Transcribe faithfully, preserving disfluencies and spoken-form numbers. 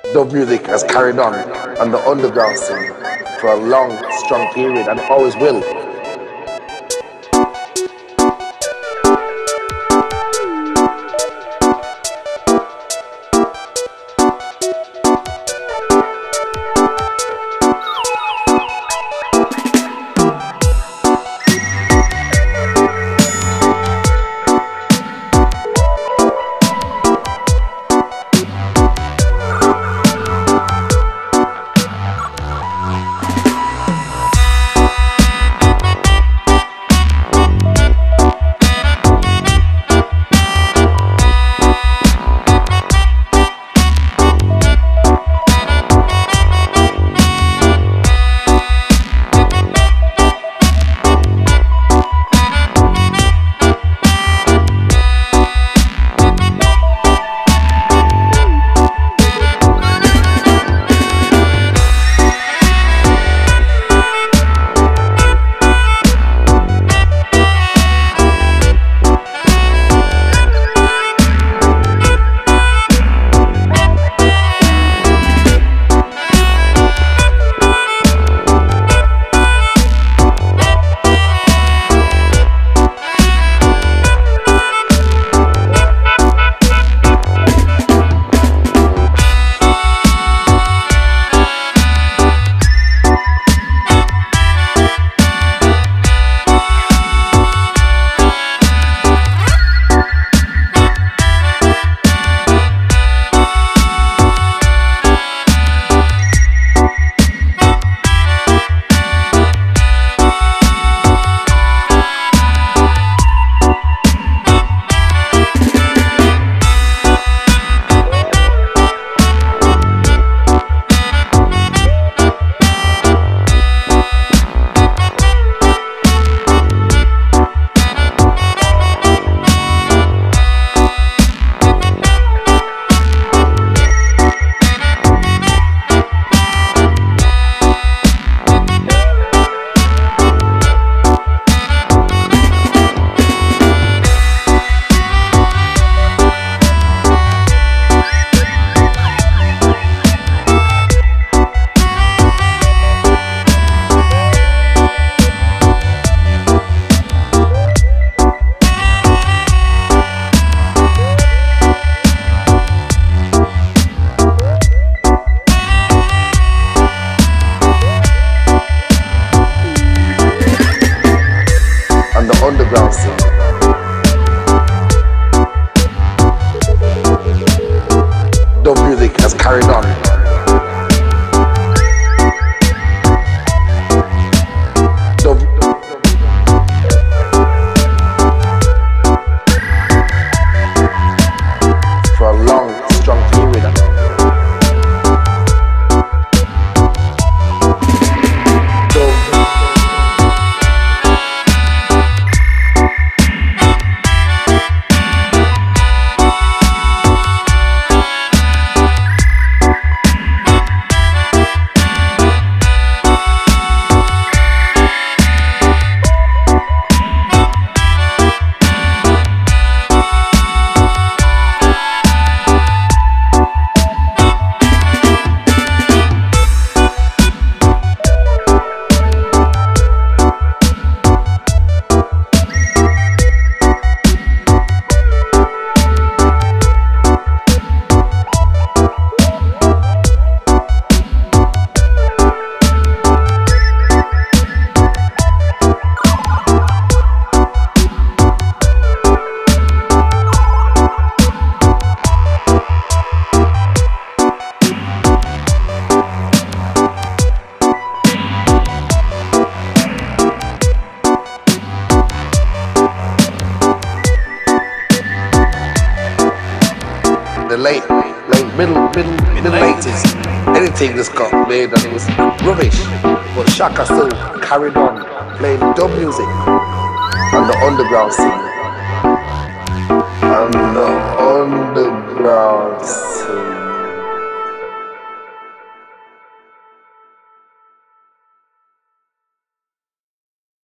Dub music has carried on on the underground scene for a long, strong period, and always will. Underground scene. Dub music has carried on. Dub for a long, strong period. The late, late, middle, middle, middle eighties, anything that's got made and it was rubbish. But Shaka still carried on playing dub music on the underground scene. On the underground scene.